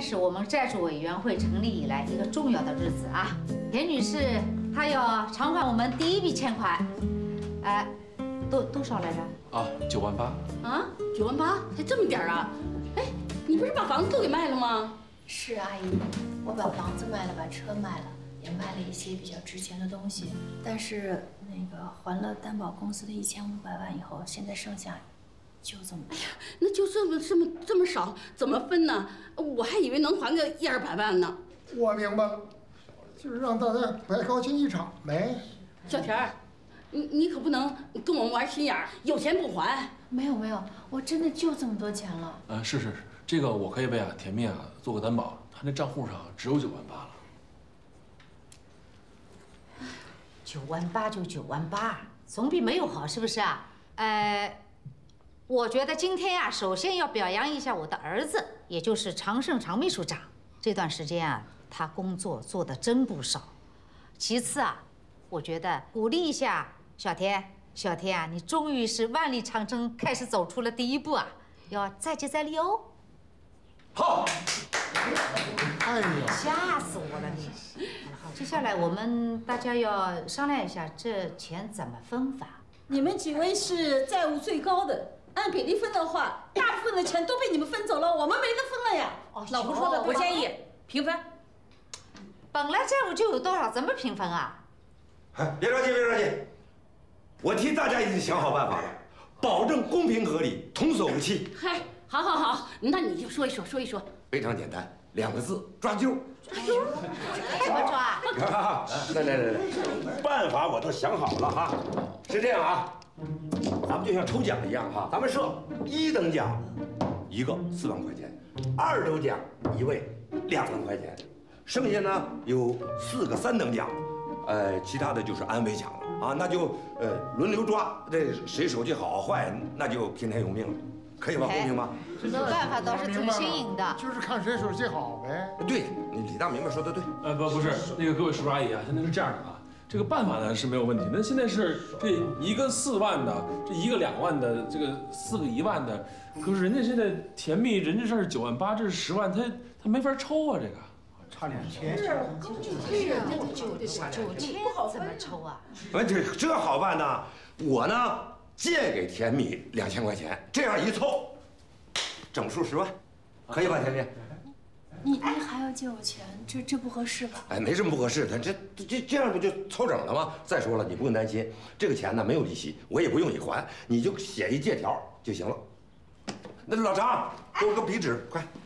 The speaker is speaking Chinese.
是我们债主委员会成立以来一个重要的日子啊。田女士她要偿还我们第一笔欠款，多少来着？ 啊，9万8。 啊，9万8，才这么点儿啊？哎，你不是把房子都给卖了吗？ 是阿姨，我把房子卖了，把车卖了，也卖了一些比较值钱的东西，但是那个还了担保公司的1500万以后，现在剩下就这么多。 那就这么少，怎么分呢？我还以为能还个100-200万呢。 我明白了，就是让大家白高兴一场呗。 小田儿，你可不能跟我们玩心眼儿，有钱不还。 没有，我真的就这么多钱了。 是，这个我可以为甜蜜做个担保，他那账户上只有9万8了。 9万8就9万8，总比没有好，是不是啊？我觉得今天首先要表扬一下我的儿子，也就是常胜常秘书长。这段时间他工作做得真不少。其次我觉得鼓励一下小田，你终于是万里长征开始走出了第一步要再接再厉哦。 好。 哎呀， 吓死我了你！接下来我们大家要商量一下这钱怎么分法。 你们几位是债务最高的，按比例分的话，大部分的钱都被你们分走了，我们没得分了呀。老胡说的， 我建议平分。 本来债务就有多少，怎么平分啊？ 哎，别着急，我替大家已经想好办法了，保证公平合理，童叟无欺。 嗨，好，那你就说一说。 非常简单，2个字：抓阄。 怎么抓？ 来，办法我都想好了哈。是这样咱们就像抽奖一样咱们设1等奖1个4万块钱，2等奖1位2万块钱，剩下呢有4个3等奖，其他的就是安慰奖了那就轮流抓，这谁手气好坏那就听天由命了，可以吧？公平吗？ 这个办法倒是挺新颖的， 就是看谁手气好呗。 对，李大明白说的对。 不是，那个各位叔叔阿姨现在是这样的这个办法呢是没有问题。那现在是这1个4万的，这1个2万的，这个4个1万的，可是人家现在甜蜜，人家这是9万8，这是10万，他没法抽这个。 差2000。 9000怎么抽啊？ 这好办呢，我呢借给甜蜜2000块钱，这样一凑，整数10万，可以吧，甜蜜？ 你还要借我钱，这不合适吧？ 没什么不合适的，这样不就凑整了吗？再说了，你不用担心，这个钱呢没有利息，我也不用你还，你就写一借条就行了。那老常，给我个笔纸，快。